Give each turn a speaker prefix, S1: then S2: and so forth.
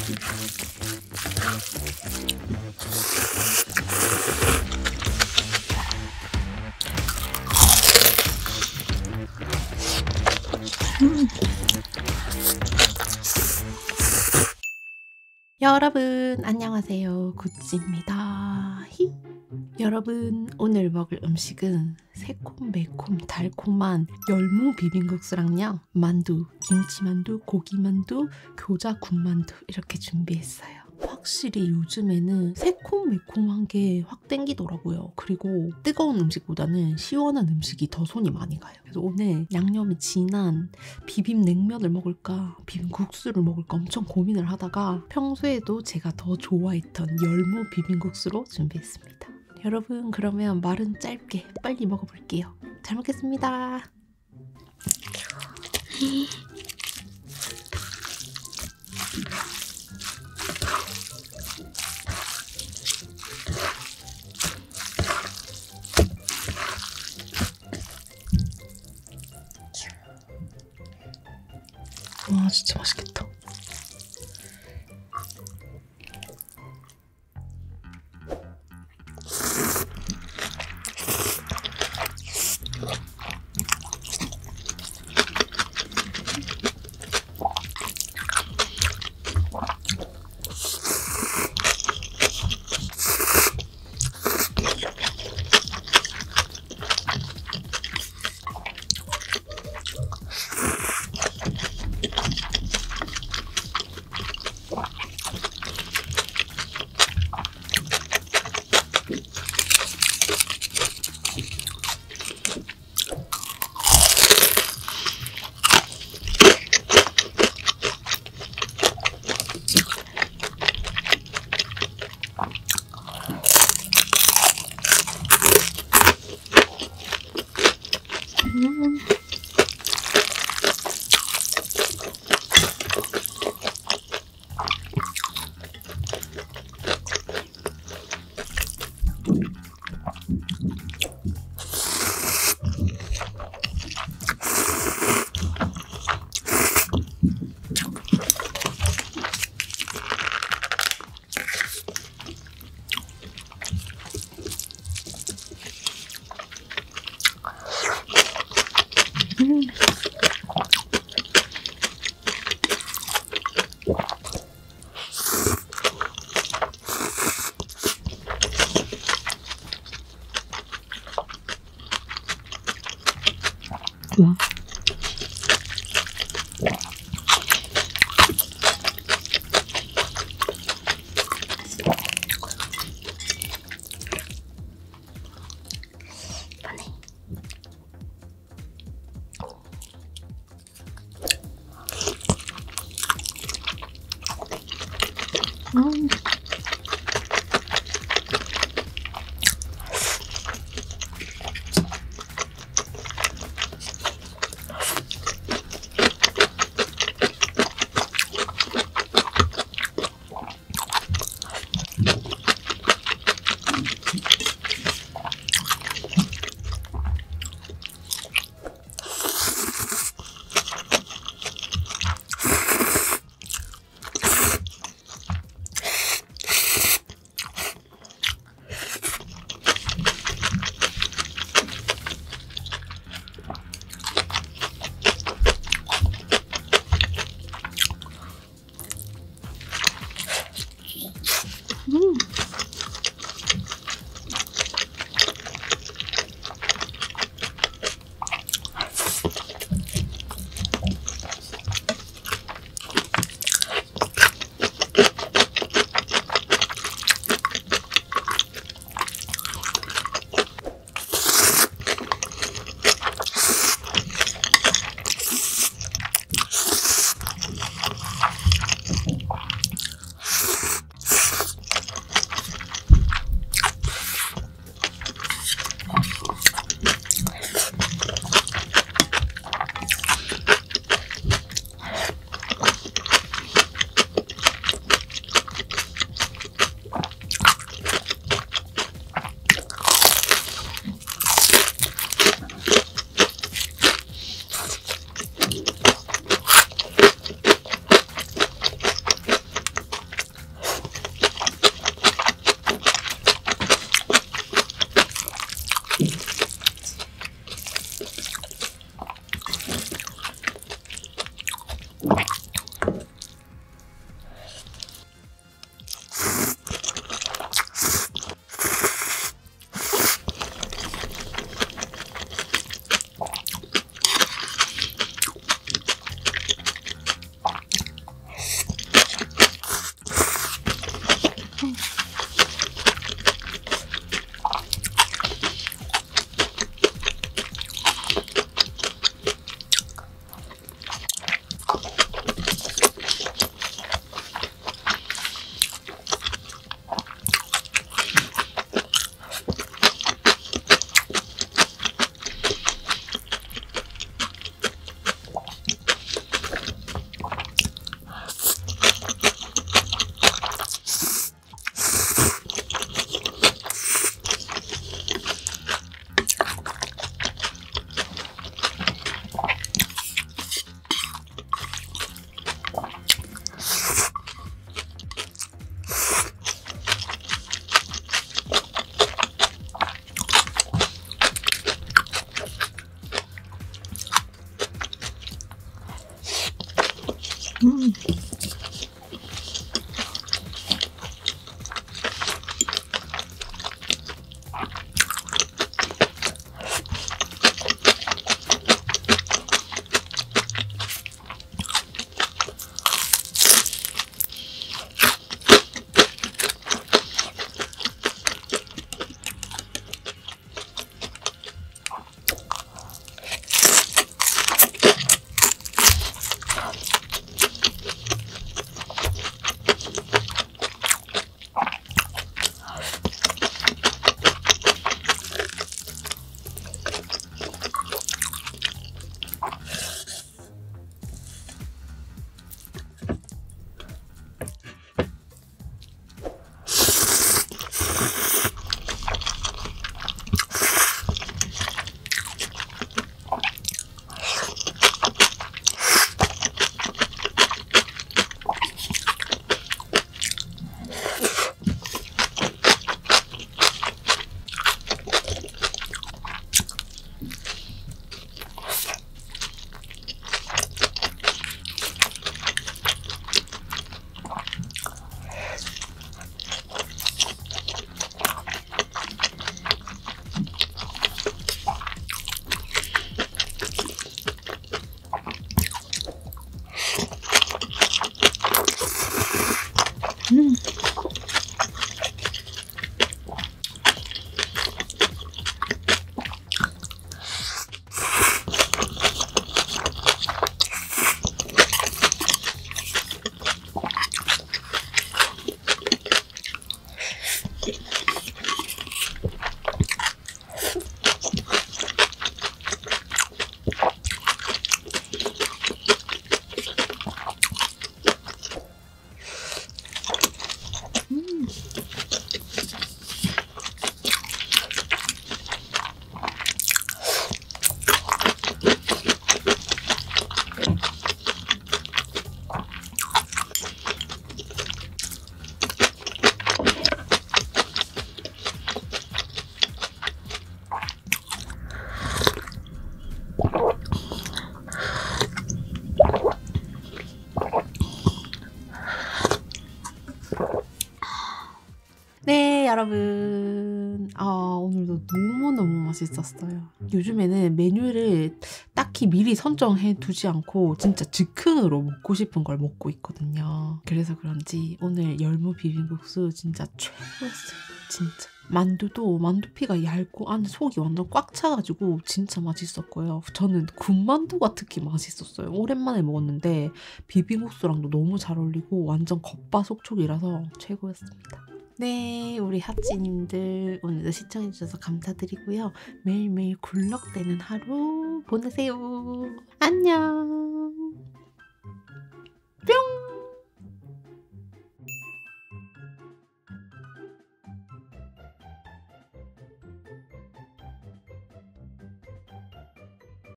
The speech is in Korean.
S1: 여러분 안녕하세요. 구찌입니다. 여러분 오늘 먹을 음식은 새콤매콤 달콤한 열무 비빔국수랑요 만두, 김치만두, 고기만두, 교자 군만두 이렇게 준비했어요. 확실히 요즘에는 새콤매콤한 게 확 땡기더라고요. 그리고 뜨거운 음식보다는 시원한 음식이 더 손이 많이 가요. 그래서 오늘 양념이 진한 비빔냉면을 먹을까 비빔국수를 먹을까 엄청 고민을 하다가 평소에도 제가 더 좋아했던 열무 비빔국수로 준비했습니다. 여러분 그러면 말은 짧게 빨리 먹어볼게요. 잘 먹겠습니다. 와 진짜 맛있겠다. 와. 네, 여러분. 오늘도 너무너무 맛있었어요. 요즘에는 메뉴를 딱히 미리 선정해 두지 않고 진짜 즉흥으로 먹고 싶은 걸 먹고 있거든요. 그래서 그런지 오늘 열무 비빔국수 진짜 최고였어요. 진짜. 만두도 만두피가 얇고 안에 속이 완전 꽉 차가지고 진짜 맛있었고요. 저는 군만두가 특히 맛있었어요. 오랜만에 먹었는데 비빔국수랑도 너무 잘 어울리고 완전 겉바속촉이라서 최고였습니다. 네, 우리 하찌님들 오늘도 시청해주셔서 감사드리고요. 매일매일 굴럭대는 하루 보내세요. 안녕.